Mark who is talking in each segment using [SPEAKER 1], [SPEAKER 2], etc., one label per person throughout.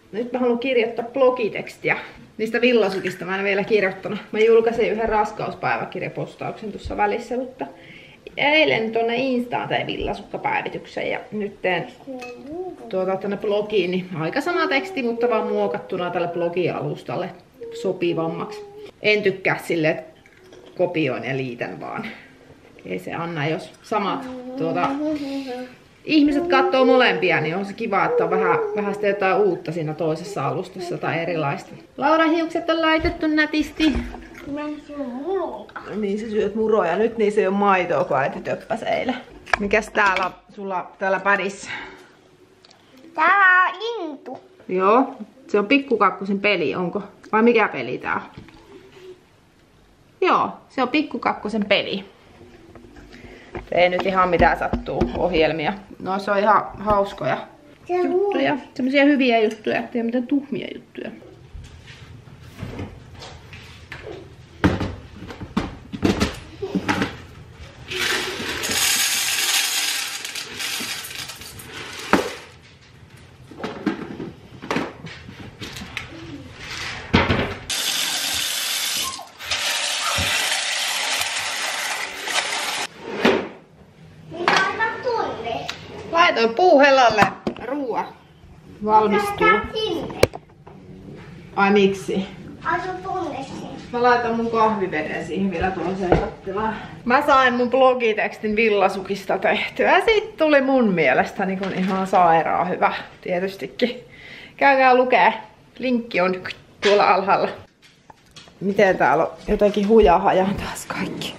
[SPEAKER 1] Nyt mä haluan kirjoittaa blogitekstiä. Niistä villasukista mä en vielä kirjoittanut. Mä julkaisin yhden raskauspäiväkirjapostauksen tuossa välissä, mutta eilen tonne Instaan tein villasukkapäivityksen ja nyt teen tänne blogiin. Niin aika sama teksti, mutta vaan muokattuna tälle blogialustalle sopivammaksi. En tykkää silleen, että kopioin ja liitän vaan. Ei se anna, jos samat ihmiset katsoo molempia, niin on se kiva, että on vähän sitä jotain uutta siinä toisessa alustassa tai erilaista. Lauran hiukset on laitettu nätisti.
[SPEAKER 2] Mä syön muroja.
[SPEAKER 1] Niin sä syöt muroja. Nyt niissä ei ole maitoa, kun äiti töppäsi eilen. Mikäs täällä on sulla täällä pädissä?
[SPEAKER 2] Tää on lintu.
[SPEAKER 1] Joo, se on Pikkukakkosen peli, onko? Vai mikä peli tää on? Joo, se on Pikkukakkosen peli. Ei nyt ihan mitään sattuu ohjelmia. No se on ihan hauskoja juttuja. Semmosia hyviä juttuja, ettei mitään tuhmia juttuja. Laitoin puuhellalle ruoa. Valmistuu. Ai miksi?
[SPEAKER 2] Asu tunne sen.
[SPEAKER 1] Mä laitan mun kahviveden siihen vielä toiseen kattilaan. Mä sain mun blogitekstin villasukista tehtyä. Siitä tuli mun mielestä niin kun ihan sairaan hyvä tietystikin. Käykää lukee. Linkki on tuolla alhaalla. Miten täällä on jotenkin hujahajaa taas kaikki.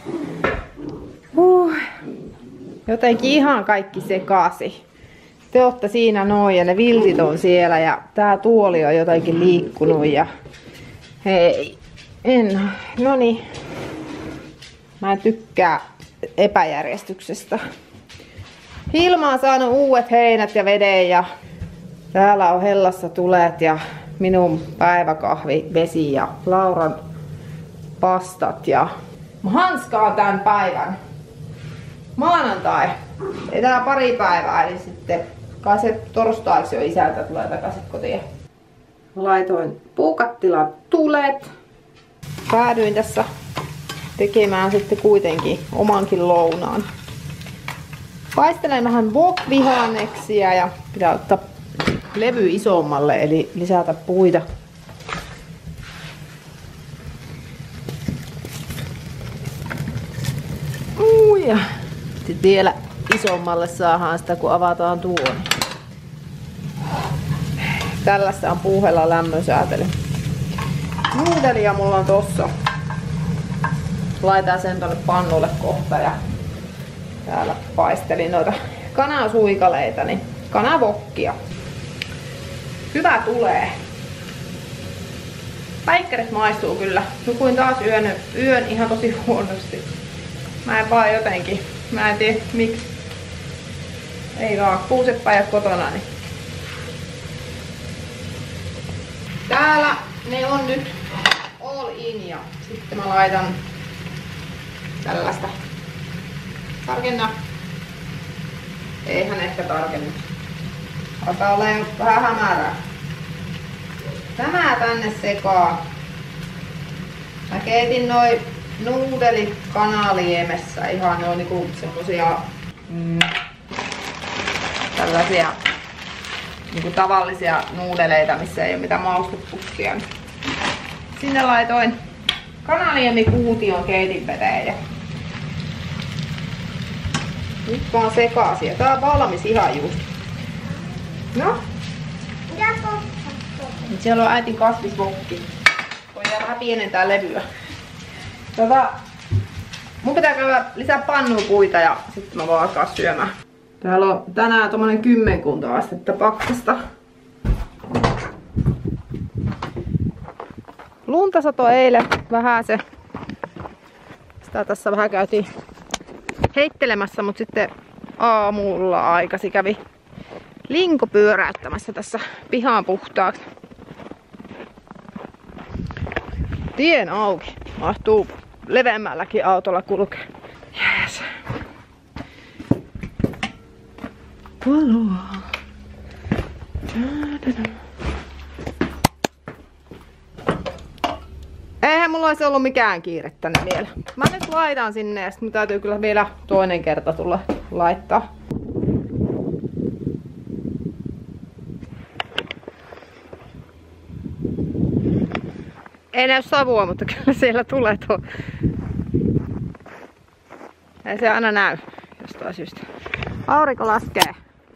[SPEAKER 1] Jotenkin ihan kaikki sekasi. Te ootte siinä noin ja ne viltit on siellä ja tää tuoli on jotenkin liikkunut ja hei, noniin. Mä en tykkää epäjärjestyksestä. Hilma on saanut uudet heinät ja veden ja täällä on hellassa tulet ja minun päiväkahvi, vesi ja Lauran pastat ja hanskaa tämän päivän. Maanantai. Ei tää pari päivää, eli sitten kai se torstaiksi jo isältä tulee takaisin kotiin. Laitoin puukattilaan tulet. Päädyin tässä tekemään sitten kuitenkin omankin lounaan. Paistelen vähän wok-vihanneksia ja pitää ottaa levy isommalle, eli lisätä puita. Ja sitten vielä isommalle saadaan sitä, kun avataan tuon. Tällaista on puuhella lämmönsäätely. Nuudelia mulla on tossa. Laitan sen tonne pannulle kohta ja täällä paistelin noita kanasuikaleita, niin kanavokkia. Hyvä tulee. Päikkärit maistuu kyllä. Nukuin taas yön ihan tosi huonosti. Mä en vaan jotenkin. Mä en tiedä miksi. Ei vaan kuusepäivät kotona. Niin. Täällä ne on nyt all in ja sitten mä laitan tällaista. Tarkenna. Eihän ehkä tarkenna. Alkaa olla jo vähän hämärää. Tämä tänne sekaan. Mä keitin noin nuudelit kanaliemessä. Ihan ne on niinku semmosia tällaisia niinku tavallisia nuudeleita, missä ei ole mitään maustepussia. Sinne laitoin kanaliemikuution keitin veteen ja nyt vaan sekaisin. Tää on valmis ihan just. No? Nyt siellä on äitin kasvisvokki. Voidaan vähän pienentää levyä. Mun pitää käydä lisää pannupuita ja sitten mä voin alkaa syömään. Täällä on tänään tommonen 10 astetta pakkasta. Lunta satoi eilen vähän se. Sitä tässä vähän käytiin heittelemässä, mutta sitten aamulla aikasi kävi linko pyöräyttämässä tässä pihaan puhtaaksi. Tien auki. Mahtuu leveämmälläkin autolla kulkea. Jees. Valoa. Eihän mulla olisi ollut mikään kiire tänne vielä. Mä nyt laitan sinne ja sit mun täytyy kyllä vielä toinen kerta tulla laittaa. Ei näy savua, mutta kyllä siellä tulee tuo. Ei se aina näy jostain syystä. Aurinko laskee.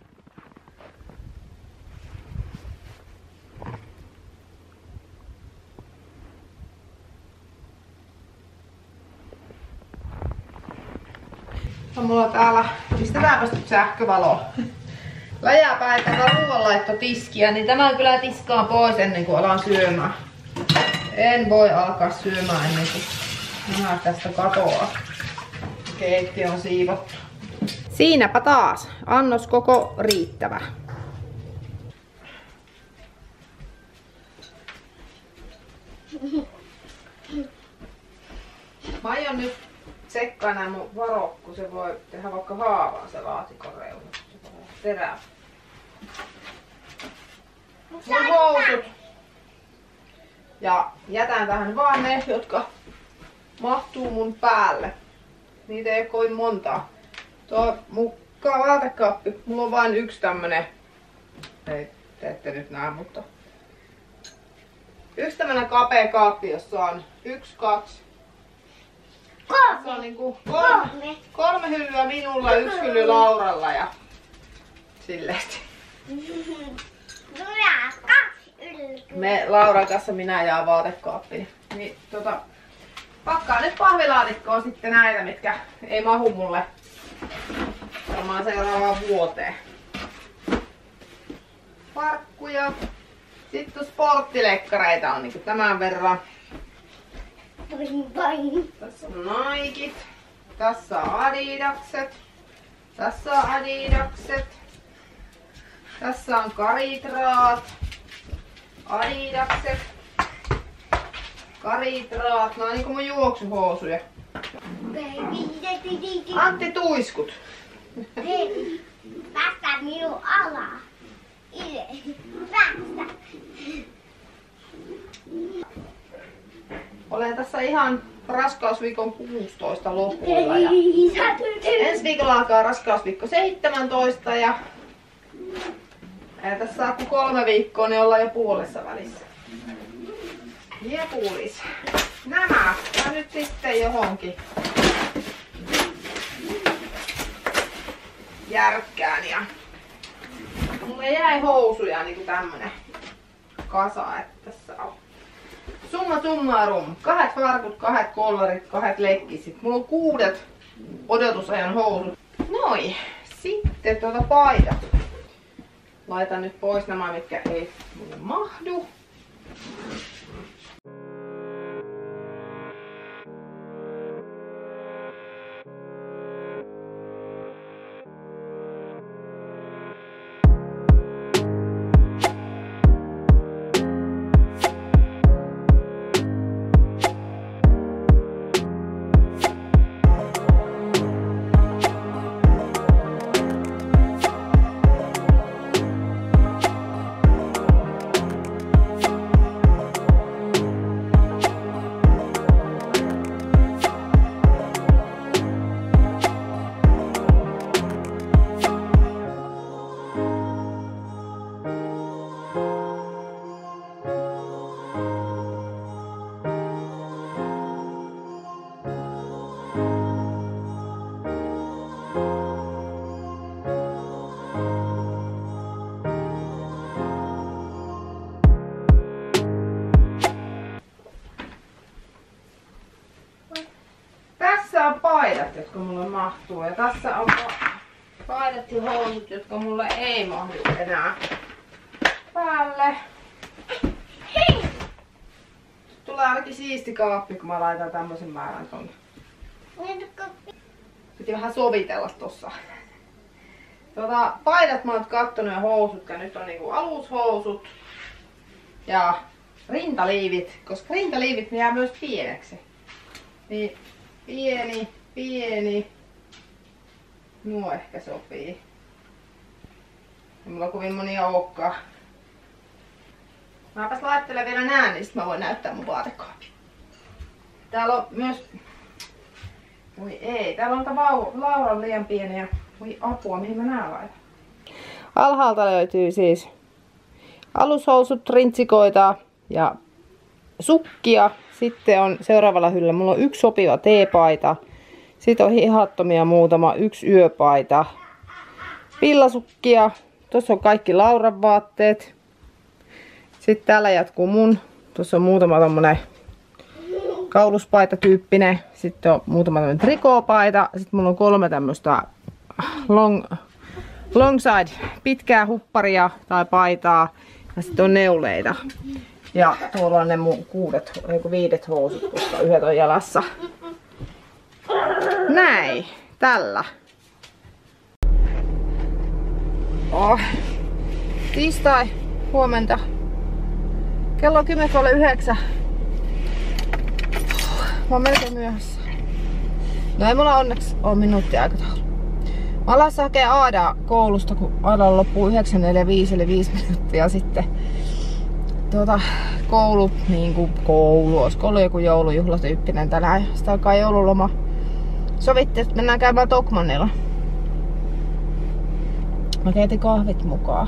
[SPEAKER 1] Mulla on täällä, pistetäänpäs nyt sähkövaloa. Läjäpäin tätä ruoanlaittotiskiä, niin tämän kyllä tiskaan pois ennen kuin alan syömään. En voi alkaa syömään ennen kuin nämä tästä katoaa. Keittiö on siivottu. Siinäpä taas. Annos koko riittävä. Mä aion nyt tsekkaa nää mun varot, kun se voi tehdä vaikka haavaa se laatikon reuna. Terää. Mun housut. Ja jätän tähän vaan ne, jotka mahtuu mun päälle. Niitä ei ole kovin montaa. Tuo mun vaatekaappi, mulla on vain yksi tämmönen. Ei, te ette nyt näe, mutta yksi tämmönen kapea kaappi, jossa on 1, 2. Se on niinku kolme hyllyä minulla, 1 hylly Lauralla ja silleen. Me Lauran kanssa minä jaan vaatekaappiin. Niin pakkaan nyt pahvilaatikkoon sitten näitä, mitkä ei mahu mulle varmaan seuraavaan vuoteen. Parkkuja. Sitten sporttilekkareita on niinku tämän verran. Tässä on Nikit. Tässä on Adidakset. Tässä on Adidakset. Tässä on Karitraat. Adidakset. Karitraat. Nää on niinku mun juoksuhousuja. Antti Tuiskut.
[SPEAKER 2] Hei, päästä minun alaa. Päästä.
[SPEAKER 1] Olen tässä ihan raskausviikon 16 lopulla ja ensi viikolla alkaa raskausviikko 17 ja tässä saa kun 3 viikkoa, niin ollaan jo puolessa välissä. Ja puolissa. Nämä ja nyt sitten johonkin järkkään ja mulle jäi housuja niinku tämmönen kasa, että tässä on summa summarum. 2 farkut, 2 kollarit, 2 lekkisit. Mulla on 6 odotusajan housut. Noin. Sitten paidat. Laitan nyt pois nämä, mitkä ei mulle mahdu. Tässä on paidat, jotka mulle mahtuu, ja tässä on paidat ja housut, jotka mulle ei mahdu enää päälle. Tulee ainakin siisti kaappi, kun mä laitan tämmösen määrän tonne. Piti vähän sovitella tossa. Paidat mä oon kattonut ja housut, ja nyt on niinku alushousut ja rintaliivit, koska rintaliivit ne jää myös pieneksi. Niin pieni. Nuo ehkä sopii. Ei mulla kovin monia olekaan. Mäpäs laittelen vielä nää, niin sit mä voin näyttää mun vaatekaapin. Täällä on myös... Voi ei, täällä on Laura liian pieniä. Voi apua, mihin mä nää laitan? Alhaalta löytyy siis alushousut, rintsikoita ja sukkia. Sitten on seuraavalla hyllyllä, mulla on yksi sopiva teepaita. Sitten on hihattomia muutama, yksi yöpaita. Villasukkia. Tuossa on kaikki Lauran vaatteet. Sitten täällä jatkuu mun. Tuossa on muutama tommonen kauluspaita tyyppinen. Sitten on muutama tämmönen trikoopaita. Sitten mulla on 3 tämmöstä longside pitkää hupparia tai paitaa. Ja sitten on neuleita. Ja tuolla on ne mun 5 housut, koska 1 on jalassa. Näin. Tällä. Oh. Tiistai. Huomenta. Kello on 10:09. Mä oon melkein myöhässä. No ei mulla onneksi ole minuuttiaikataulu. Mä alas hakee Aadaa koulusta, kun Aadalla loppuu 9:45 eli 5 minuuttia sitten. Koulu, niinku koulu, olisiko ollut joku joulujuhlatyyppinen tänään. Sitä alkaa joululoma. Sovittiin, että mennään käymään Tokmannilla. Mä keitin kahvit mukaan.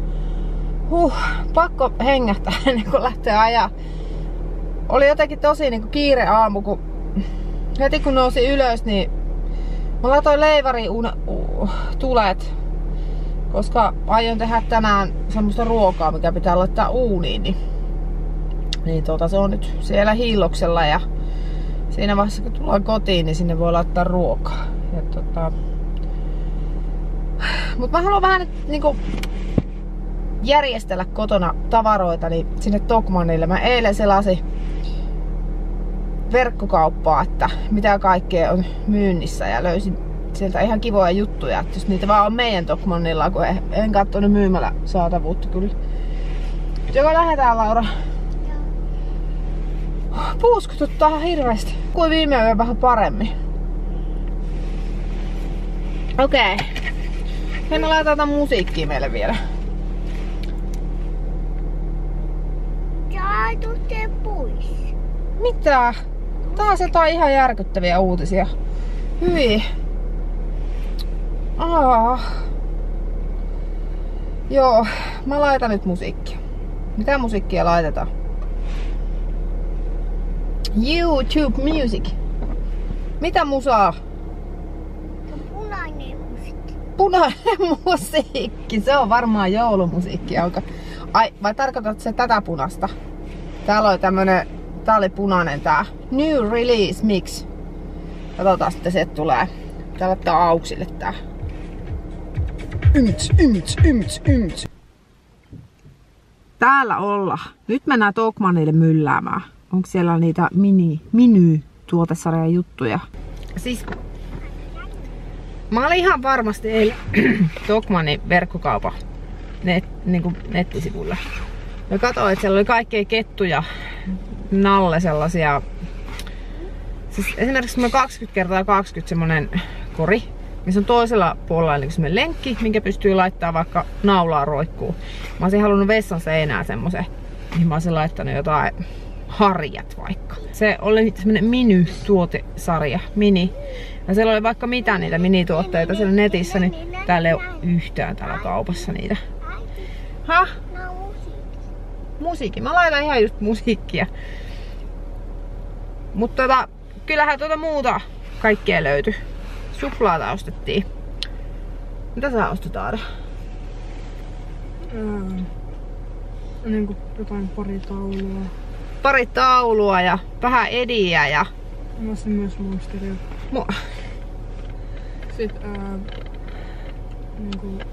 [SPEAKER 1] Pakko hengähtää ennen kuin lähtee ajaa. Oli jotenkin tosi niinku kiire aamu, kun heti kun nousi ylös, niin mä laitoin leiväriin tulet, koska aion tehdä tänään semmoista ruokaa, mikä pitää laittaa uuniin. Niin se on nyt siellä hiilloksella ja siinä vaiheessa kun tullaan kotiin, niin sinne voi laittaa ruokaa. Ja mut mä haluan vähän nyt niinku järjestellä kotona tavaroita niin sinne Tokmannille. Mä eilen selasin verkkokauppaa, että mitä kaikkea on myynnissä ja löysin sieltä ihan kivoja juttuja, että jos niitä vaan on meidän Tokmannilla, kun en katsonut myymällä saatavuutta kyllä. Joko lähdetään, Laura? Puuskututtaa ihan hirveästi. Kuin viime yö vähän paremmin. Okei. Hei, mä laitetaan musiikkia meille vielä.
[SPEAKER 2] Sä tutte pois.
[SPEAKER 1] Mitä? Taas jotain ihan järkyttäviä uutisia. Hyi. Joo, mä laitan nyt musiikkia. Mitä musiikkia laitetaan? YouTube Music. Mitä musaa?
[SPEAKER 2] Punainen musiikki.
[SPEAKER 1] Punainen musiikki. Se on varmaan joulumusiikki. Ai, vai tarkoitatko se tätä punasta? Täällä oli tämmönen, tää oli punainen tää New Release Mix. Katsotaan sitten se tulee. Tää laittaa auksille tää. Ymts. Täällä ollaan. Nyt mennään Tokmannille mylläämään. Onko siellä niitä mini-tuotesarjan juttuja? Siis mä olin ihan varmasti eilen Tokmannin verkkokaupan nettisivulla. Mä katsoin, että siellä oli kaikkea kettuja, nalle sellaisia. Siis esimerkiksi 20x20 semmonen kori, missä on toisella puolella niin semmonen lenkki, minkä pystyy laittaa vaikka naulaa roikkuu. Mä olisin halunnut vessan seinään semmosen, mihin mä olisin laittanut jotain harjat vaikka. Se oli semmonen mini-tuotesarja, mini. Ja siellä oli vaikka mitä niitä minituotteita siellä netissä, niin täällä ei ole yhtään täällä kaupassa niitä. Hah? Musiikki. Mä laitan ihan just musiikkia. Mutta kyllähän muuta kaikkea löytyi. Suklaata ostettiin. Mitä sä ostit, Aada?
[SPEAKER 3] Niin kuin jotain pari taulua.
[SPEAKER 1] Pari taulua ja vähän ediä ja...
[SPEAKER 3] Mä ostin myös monsteria. Sitten niinku...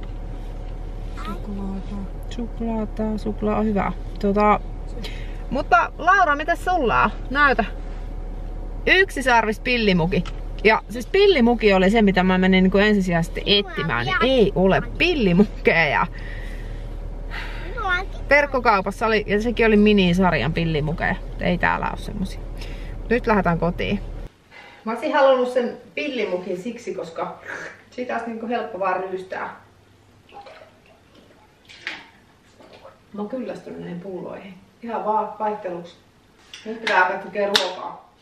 [SPEAKER 1] Suklaa on hyvä. Mutta Laura, mitä sulla on? Näytä. Yksisarvis pillimuki. Ja siis pillimuki oli se, mitä mä menin niin ensisijaisesti etsimään. Niin ei ole pillimukeja. Verkkokaupassa oli, ja sekin oli minisarjan pillimukeja. Ei täällä ole semmosia. Nyt lähdetään kotiin. Mä olisin halunnut sen pillimukin siksi, koska siitä olisi niin helppo vaan ryystää. Mä oon kyllästynyt näihin pulloihin. Ihan vaan vaihteluksi. Nyt pitää alkaa tekee ruokaa.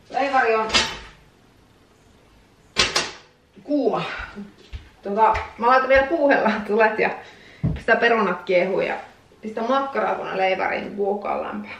[SPEAKER 1] Leivari on kuuma. Mä laitan vielä puuhella tulet ja pistän perunat kiehuu ja pistän makkaraa tuonne leivariin vuokaan lämpää.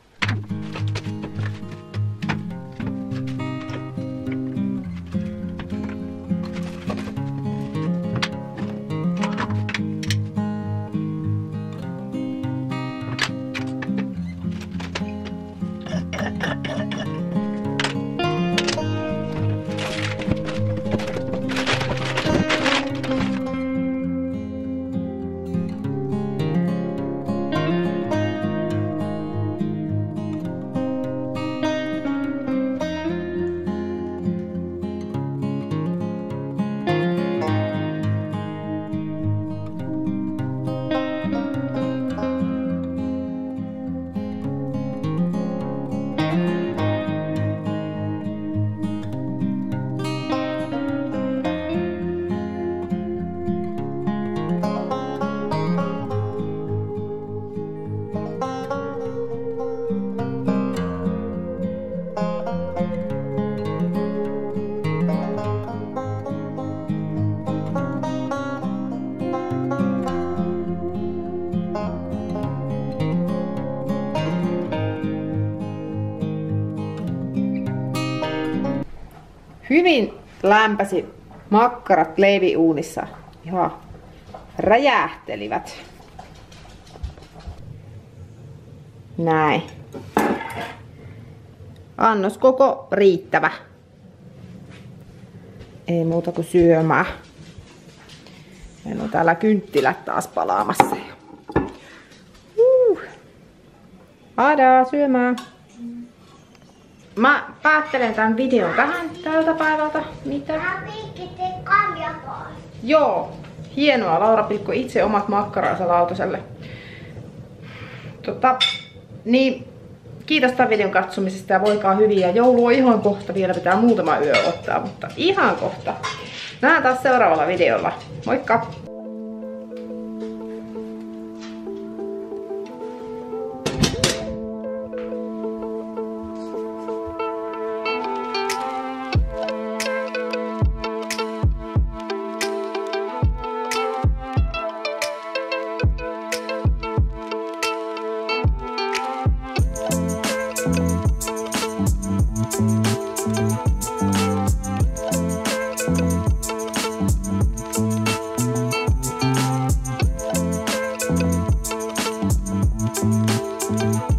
[SPEAKER 1] Hyvin lämpäsi makkarat leiviuunissa. Ihan räjähtelivät. Näin. Annos koko riittävä. Ei muuta kuin syömään. Meillä on täällä kynttilät taas palaamassa. Adaa syömään. Mä päättelen tämän videon tähän tältä päivältä. Mitä? Joo, hienoa. Laura pilkkoi itse omat makkaransa lautaselle. Niin, kiitos tämän videon katsomisesta ja voikaa hyvin. Ja joulu on ihan kohta, vielä pitää muutama yö ottaa, mutta ihan kohta. Nähdään taas seuraavalla videolla. Moikka!
[SPEAKER 4] you.